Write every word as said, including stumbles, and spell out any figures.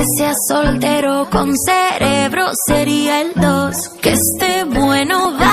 sea soltero con cerebro sería el dos. Que esté bueno.